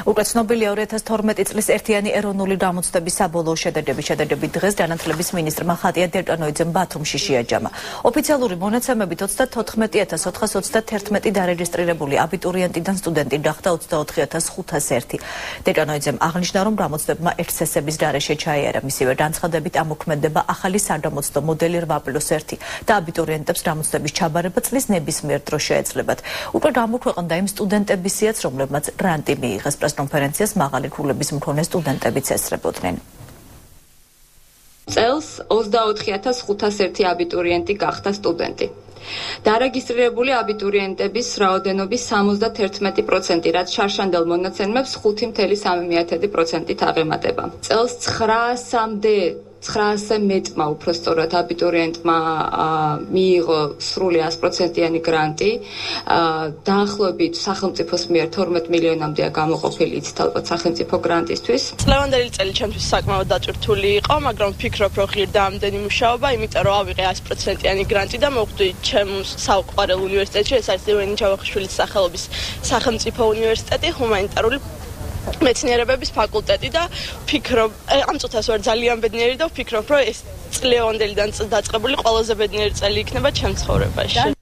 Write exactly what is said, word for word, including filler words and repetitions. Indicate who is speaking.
Speaker 1: უკვე ცნობილია ორი ათას თორმეტი წლის ერთიანი ეროვნული გამოცდების საბოლოო შედეგები. შედეგები დღეს განათლების მინისტრმა ხატია დეკანოიძემ ბათუმში შეაჯამა. ოფიციალური მონაცემებით ოცდათოთხმეტი ათას ოთხას ოცდათერთმეტი დარეგისტრირებული აბიტურიენტიდან სტუდენტი გახდა ოცდაოთხი ათას ხუთას ერთი. დეკანოიძემ აღნიშნა, რომ გამოცდებმა ექსცესების გარეშე ჩაიარა, მისივე განცხადებით ამოქმედდება ახალი საგამოცდო მოდელი რვა პლუს ერთი და აბიტურიენტებს გამოცდების ჩაბარება წლის ნებისმიერ დროს შეეძლებათ. უკვე გამოქვეყნდა იმ სტუდენტებისიაც, რომლებმაც გრანტი მიიღეს. პრესკონფერენციას მაღალი ქულების მქონე სტუდენტებიც ესწრებოდნენ.
Speaker 2: წელს ოცდაოთხი ათას ხუთას ერთი აბიტურიენტი გახდა სტუდენტი. დარეგისტრირებული აბიტურიენტების რაოდენობის სამოცდათერთმეტი პროცენტი, რაც შარშანდელ მონაცემებს ხუთი მცდარი სამი პროცენტით აღემატება. წელს ცხრაასამდე ცხრაასზე მეტმა უпростоრად აბიტურიენტმა მიიღო სრული ასპროცენტიანი გრანტი. დაახლოებით სახელმწიფოს მიერ თორმეტ მილიონამდეა გამოყოფილი იცით ალბათ სახელმწიფო გრანტისთვის.
Speaker 3: წლევანდელი წელი ჩემთვის საკმაოდ დატვირთული იყო, მაგრამ ვფიქრობ, რომ ღირდა ამდენი მუშაობა, იმიტომ რომ ავიღე ასპროცენტიანი გრანტი და მოვხვდი ჩემ საუყვარელ უნივერსიტეტში, ეს არის ლევანი ჯავახიშვილის სახელობის სახელმწიფო უნივერსიტეტი, ჰუმანიტარული მეცნიერებების ფაკულტეტი და ვფიქრობ, ამ წუთას ვარ ძალიან ბედნიერი და ვფიქრობ, რომ ეს წლევანდელიდან დაწყებული ყველაზე ბედნიერი წელი იქნება ჩემ ცხოვრებაში.